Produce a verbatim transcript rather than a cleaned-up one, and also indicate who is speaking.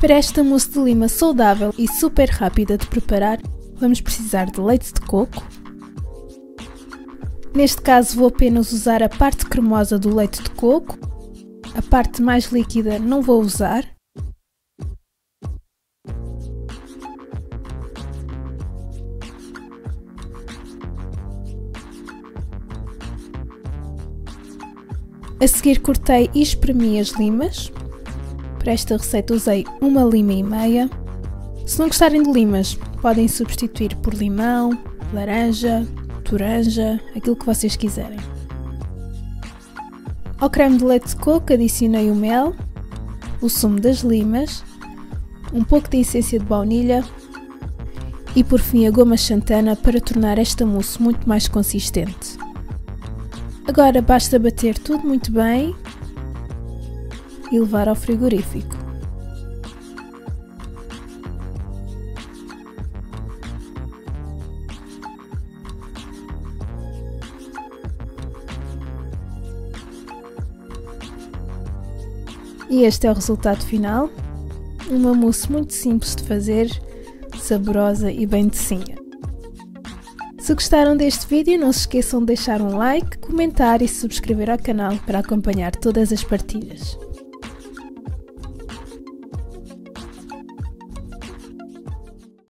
Speaker 1: Para esta mousse de lima saudável e super rápida de preparar, vamos precisar de leite de coco. Neste caso vou apenas usar a parte cremosa do leite de coco, a parte mais líquida não vou usar. A seguir cortei e espremi as limas. Para esta receita usei uma lima e meia. Se não gostarem de limas, podem substituir por limão, laranja, toranja, aquilo que vocês quiserem. Ao creme de leite de coco adicionei o mel, o sumo das limas, um pouco de essência de baunilha e por fim a goma xantana para tornar esta mousse muito mais consistente. Agora basta bater tudo muito bem e levar ao frigorífico. E este é o resultado final, uma mousse muito simples de fazer, saborosa e bem docinha. Se gostaram deste vídeo, não se esqueçam de deixar um like, comentar e subscrever ao canal para acompanhar todas as partilhas.